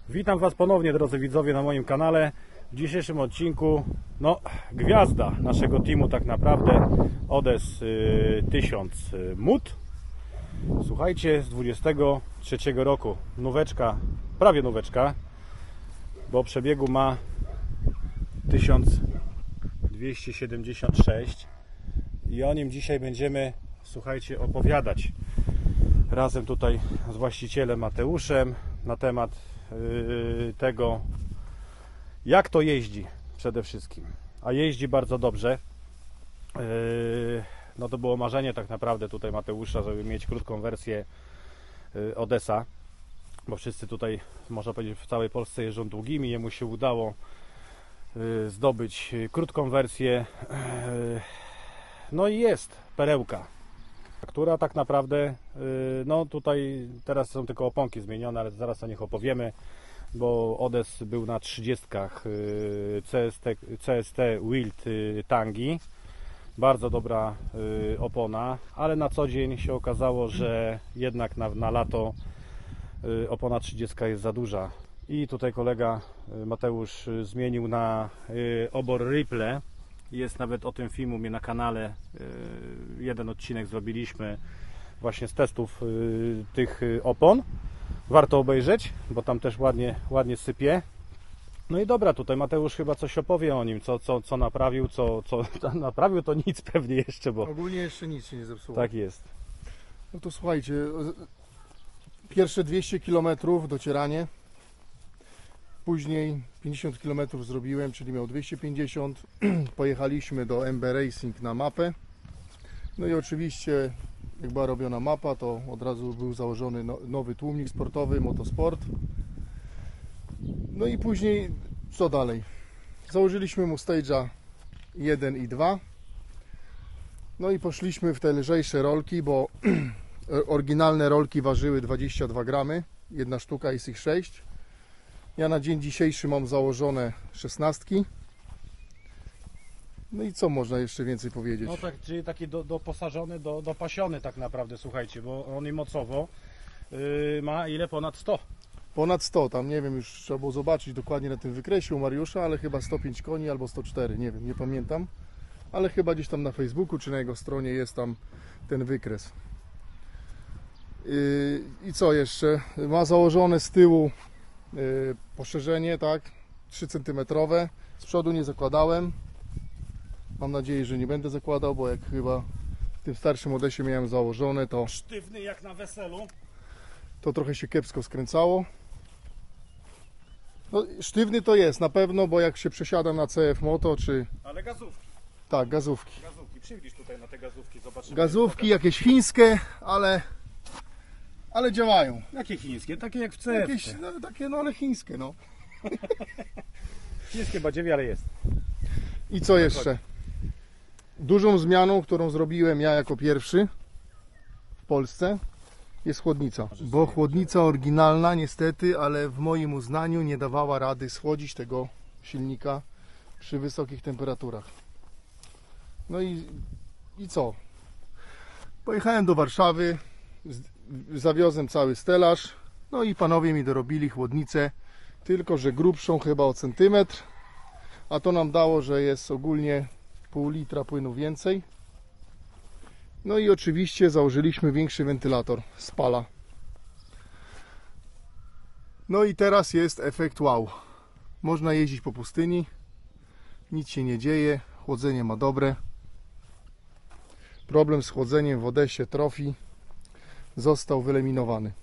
Witam Was ponownie, drodzy widzowie, na moim kanale. W dzisiejszym odcinku, gwiazda naszego teamu tak naprawdę, Odes 1000 MUT. Słuchajcie, z 23 roku, nóweczka, prawie nóweczka, bo przebiegu ma 1276 i o nim dzisiaj będziemy, słuchajcie, opowiadać razem tutaj z właścicielem Mateuszem na temat tego, jak to jeździ przede wszystkim. A jeździ bardzo dobrze. No to było marzenie tak naprawdę tutaj Mateusza, żeby mieć krótką wersję Odesa, bo wszyscy tutaj, można powiedzieć, w całej Polsce jeżdżą długimi. Jemu się udało zdobyć krótką wersję. No i jest perełka, która tak naprawdę, no tutaj teraz są tylko oponki zmienione, ale zaraz o nich opowiemy, bo Odes był na 30 CST Wild Tangi, bardzo dobra opona, ale na co dzień się okazało, że jednak na lato opona 30 jest za duża i tutaj kolega Mateusz zmienił na obor Ripple. Jest nawet o tym filmu mnie na kanale, jeden odcinek zrobiliśmy właśnie z testów tych opon. Warto obejrzeć, bo tam też ładnie sypie. No i dobra, tutaj Mateusz chyba coś opowie o nim, co naprawił, co naprawił, to nic pewnie jeszcze, bo ogólnie jeszcze nic się nie zepsuło. tak jest. No to słuchajcie, pierwsze 200 km docieranie, później 50 km zrobiłem, czyli miał 250. Pojechaliśmy do MB Racing na mapę. No i oczywiście, jak była robiona mapa, to od razu był założony nowy tłumnik sportowy, Motosport. No i później, co dalej? Założyliśmy mu Stage'a 1 i 2. No i poszliśmy w te lżejsze rolki, bo oryginalne rolki ważyły 22 gramy, jedna sztuka, jest ich 6. Ja na dzień dzisiejszy mam założone 16. No i co można jeszcze więcej powiedzieć? No tak, czyli taki doposażony, dopasiony tak naprawdę, słuchajcie, bo on i mocowo ma ile? Ponad 100. Ponad 100, tam nie wiem, już trzeba było zobaczyć dokładnie na tym wykresie u Mariusza, ale chyba 105 koni albo 104, nie wiem, nie pamiętam. Ale chyba gdzieś tam na Facebooku czy na jego stronie jest tam ten wykres. I co jeszcze? Ma założone z tyłu poszerzenie, tak, 3 cm. Z przodu nie zakładałem. Mam nadzieję, że nie będę zakładał, bo jak chyba w tym starszym Odesie miałem założone, to Sztywny jak na weselu. to trochę się kiepsko skręcało. No, sztywny to jest na pewno, bo jak się przesiadam na CF Moto, czy... Ale gazówki. Tak, gazówki. Przywdzisz tutaj na te gazówki, zobaczymy. Gazówki jakieś chińskie, ale działają. Jakie chińskie? Takie jak w CF. Jakieś, no, takie, no ale chińskie, no. Chińskie badziewie, ale jest. I co jeszcze? Dużą zmianą, którą zrobiłem ja jako pierwszy w Polsce, jest chłodnica. Bo chłodnica oryginalna niestety, ale w moim uznaniu nie dawała rady schłodzić tego silnika przy wysokich temperaturach. No i co? Pojechałem do Warszawy, zawiozłem cały stelaż, no i panowie mi dorobili chłodnicę, tylko że grubszą chyba o centymetr, a to nam dało, że jest ogólnie pół litra płynu więcej. No i oczywiście założyliśmy większy wentylator, spala. No i teraz jest efekt wow. Można jeździć po pustyni, nic się nie dzieje, chłodzenie ma dobre. Problem z chłodzeniem w Odesie Trophy został wyeliminowany.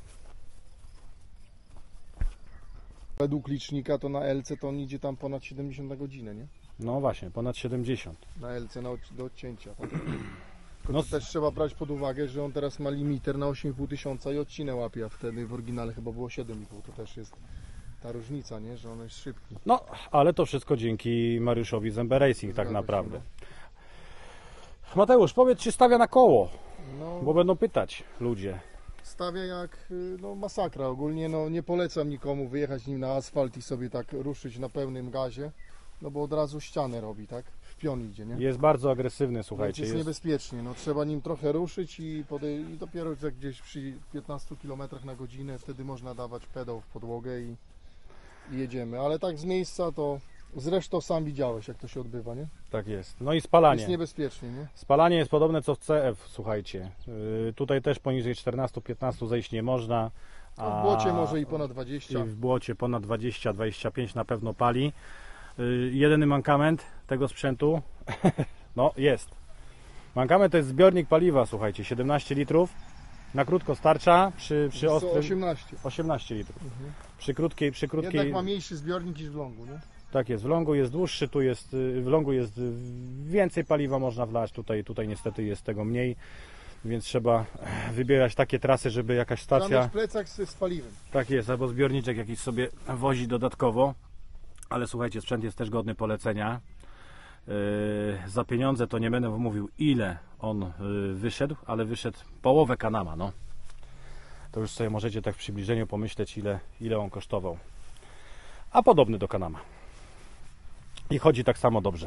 Według licznika to na LC to on idzie tam ponad 70 na godzinę, nie? No właśnie, ponad 70. Na LC do odcięcia. Tak? No, To też trzeba brać pod uwagę, że on teraz ma limiter na 8,5 tysiąca i odcinę łapie, a wtedy w oryginale chyba było 7,5. To też jest ta różnica, nie? Że on jest szybki. no, ale to wszystko dzięki Mariuszowi z MB Racing tak Zgadza się, naprawdę. Mateusz, powiedz, czy stawia na koło, No, bo będą pytać ludzie. stawia jak masakra. Ogólnie nie polecam nikomu wyjechać nim na asfalt i sobie tak ruszyć na pełnym gazie, no bo od razu ścianę robi, tak? W pion idzie, nie? Jest bardzo agresywny, Więc słuchajcie. jest niebezpiecznie, trzeba nim trochę ruszyć i dopiero gdzieś przy 15 km na godzinę wtedy można dawać pedał w podłogę i i jedziemy, ale tak z miejsca to zresztą sam widziałeś, jak to się odbywa, nie? Tak jest. No i spalanie. Jest niebezpiecznie, nie? Spalanie jest podobne co w CF, słuchajcie. Tutaj też poniżej 14-15 zejść nie można. No w błocie może i ponad 20. I w błocie ponad 20-25 na pewno pali. Jedyny mankament tego sprzętu, no jest. Mankament to jest zbiornik paliwa, słuchajcie, 17 litrów. Na krótko starcza, przy ostrym 18 litrów. Przy krótkiej. Jednak ma mniejszy zbiornik niż w longu, nie? Tak jest, w longu jest dłuższy, w longu jest więcej paliwa można wlać, tutaj niestety jest tego mniej, więc trzeba wybierać takie trasy, żeby jakaś stacja... Trzeba mieć plecak z paliwem. Tak jest, albo zbiorniczek jakiś sobie wozi dodatkowo, ale słuchajcie, sprzęt jest też godny polecenia. Za pieniądze to nie będę mówił, ile on wyszedł, ale wyszedł połowę Canama, no. To już sobie możecie tak w przybliżeniu pomyśleć, ile on kosztował. A podobny do Canama. I chodzi tak samo dobrze.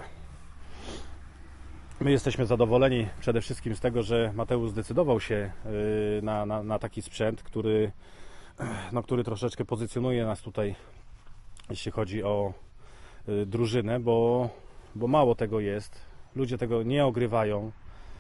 My jesteśmy zadowoleni przede wszystkim z tego, że Mateusz zdecydował się na taki sprzęt, który troszeczkę pozycjonuje nas tutaj, jeśli chodzi o drużynę, bo mało tego jest. Ludzie tego nie ogrywają.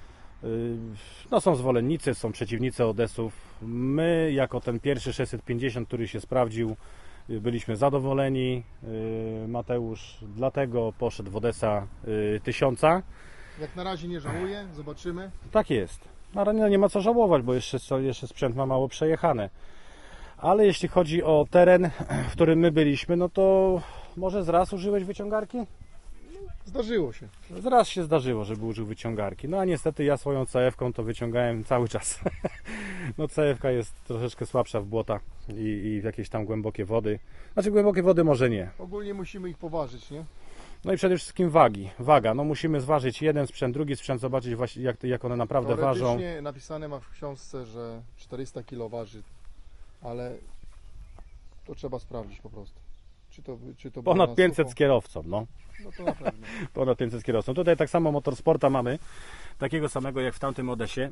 No, są zwolennicy, są przeciwnicy Odesów. My, jako ten pierwszy 650, który się sprawdził, byliśmy zadowoleni. Mateusz dlatego poszedł w Odessa 1000. Jak na razie nie żałuję, zobaczymy. Tak jest. No, nie ma co żałować, bo jeszcze sprzęt ma mało przejechane. Ale jeśli chodzi o teren, w którym my byliśmy, no to może zraz użyłeś wyciągarki? Zdarzyło się. Zraz się zdarzyło, żeby użył wyciągarki. No a niestety ja swoją CF-ką to wyciągałem cały czas. No CF-ka jest troszeczkę słabsza w błota i w jakieś tam głębokie wody. Znaczy głębokie wody może nie. Ogólnie musimy ich poważyć, nie? No i przede wszystkim waga. No musimy zważyć jeden sprzęt, drugi sprzęt, zobaczyć właśnie jak one naprawdę ważą. Teoretycznie napisane ma w książce, że 400 kg waży, ale to trzeba sprawdzić po prostu. Czy to Ponad 500 z kierowcą, no. No to na pewno. Ponad 500 z kierowcą. Tutaj tak samo Motorsporta mamy, takiego samego jak w tamtym Odesie.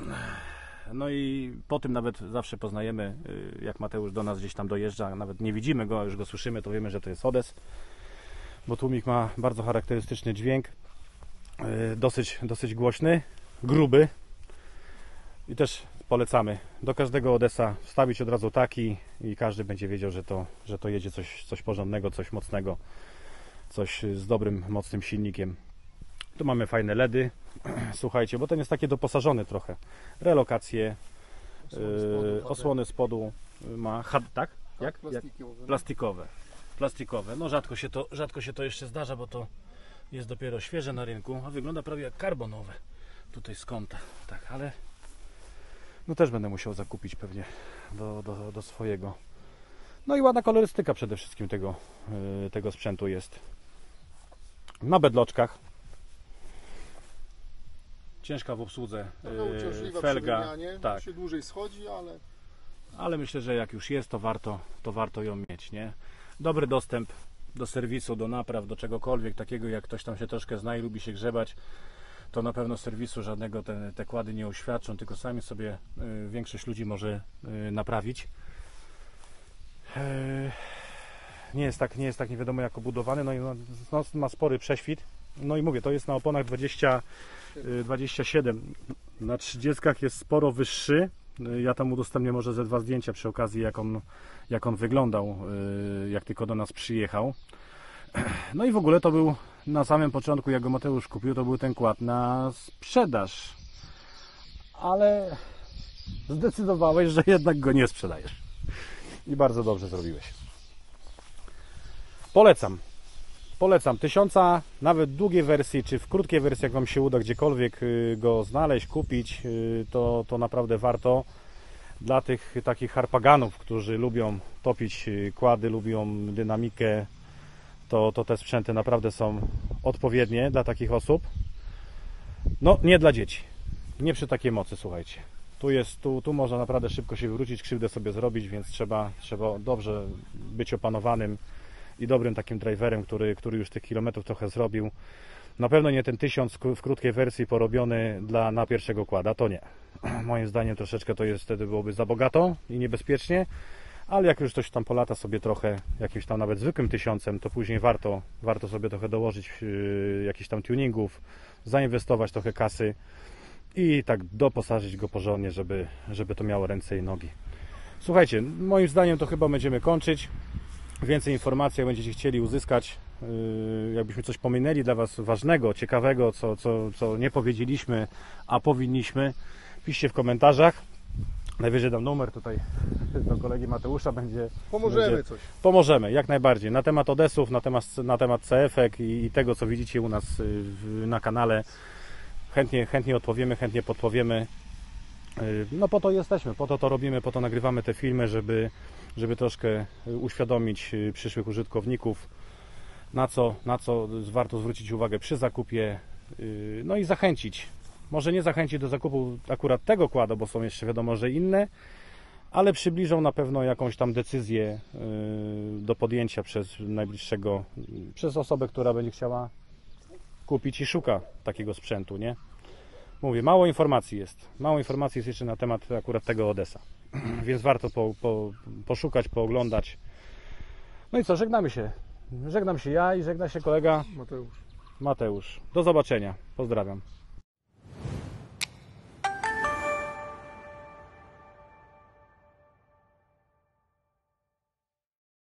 No i po tym nawet zawsze poznajemy, jak Mateusz do nas gdzieś tam dojeżdża, nawet nie widzimy go, a już go słyszymy, to wiemy, że to jest Odes, bo tłumik ma bardzo charakterystyczny dźwięk, dosyć głośny, gruby i też polecamy do każdego Odesa wstawić od razu taki i każdy będzie wiedział, że to jedzie coś porządnego, coś mocnego, coś z dobrym, mocnym silnikiem. Tu mamy fajne LEDy, słuchajcie, bo ten jest taki doposażony trochę. Relokacje, osłony spodu ma, tak? Jak? Plastikowe. No rzadko się to jeszcze zdarza, bo to jest dopiero świeże na rynku, a wygląda prawie jak karbonowe. Tutaj z kąta, tak, ale no też będę musiał zakupić pewnie do swojego. No i ładna kolorystyka przede wszystkim tego sprzętu jest. Na bedloczkach. Ciężka w obsłudze felga. Tak. Się dłużej schodzi, ale myślę, że jak już jest, to warto ją mieć, nie? Dobry dostęp do serwisu, do napraw, do czegokolwiek takiego, jak ktoś tam się troszkę zna i lubi się grzebać, to na pewno serwisu żadnego te kłady nie uświadczą, tylko sami sobie większość ludzi może naprawić. Nie jest tak nie wiadomo jak obudowany, no i ma spory prześwit. No i mówię, to jest na oponach 27. Na 30 jest sporo wyższy. Ja tam udostępnię może ze 2 zdjęcia przy okazji, jak on wyglądał, jak tylko do nas przyjechał. No i w ogóle to był na samym początku, jak go Mateusz kupił, to był ten kład na sprzedaż. Ale zdecydowałeś, że jednak go nie sprzedajesz. I bardzo dobrze zrobiłeś. Polecam 1000, nawet długiej wersji, czy w krótkiej wersji, jak Wam się uda gdziekolwiek go znaleźć, kupić, to naprawdę warto. Dla tych takich harpaganów, którzy lubią topić kłady, lubią dynamikę, to te sprzęty naprawdę są odpowiednie dla takich osób. No, nie dla dzieci. Nie przy takiej mocy, słuchajcie. Tu można naprawdę szybko się wywrócić, krzywdę sobie zrobić, więc trzeba dobrze być opanowanym i dobrym takim driverem, który już tych kilometrów trochę zrobił. Na pewno nie ten 1000 w krótkiej wersji porobiony na pierwszego kłada, to nie. Moim zdaniem troszeczkę to jest, wtedy byłoby za bogato i niebezpiecznie, ale jak już ktoś tam polata sobie trochę jakimś tam nawet zwykłym 1000, to później warto sobie trochę dołożyć jakichś tam tuningów, zainwestować trochę kasy i tak doposażyć go porządnie, żeby to miało ręce i nogi. Słuchajcie, moim zdaniem to chyba będziemy kończyć. Więcej informacji, jak będziecie chcieli uzyskać, jakbyśmy coś pominęli dla Was ważnego, ciekawego, co nie powiedzieliśmy, a powinniśmy, piszcie w komentarzach. Najwyżej dam numer tutaj do kolegi Mateusza, Pomożemy coś. Pomożemy, jak najbardziej. Na temat Odesów, na temat CF-ek i tego, co widzicie u nas na kanale. Chętnie odpowiemy, chętnie podpowiemy. No po to jesteśmy, po to robimy, po to nagrywamy te filmy, żeby troszkę uświadomić przyszłych użytkowników, na co warto zwrócić uwagę przy zakupie, no i zachęcić. Może nie zachęcić do zakupu akurat tego kłada, bo są jeszcze wiadomo, że inne, ale przybliżą na pewno jakąś tam decyzję do podjęcia przez osobę, która będzie chciała kupić i szuka takiego sprzętu, nie? Mówię, mało informacji jest jeszcze na temat akurat tego Odesa, więc warto poszukać, pooglądać. No i co, żegnamy się. Żegnam się ja i żegna się kolega Mateusz. Mateusz. Do zobaczenia. Pozdrawiam.